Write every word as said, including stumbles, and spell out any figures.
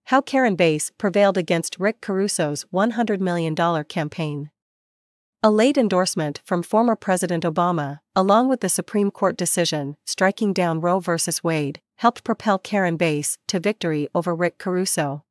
How Karen Bass prevailed against Rick Caruso's one hundred million dollars campaign. A late endorsement from former President Obama, along with the Supreme Court decision striking down Roe v. Wade, helped propel Karen Bass to victory over Rick Caruso.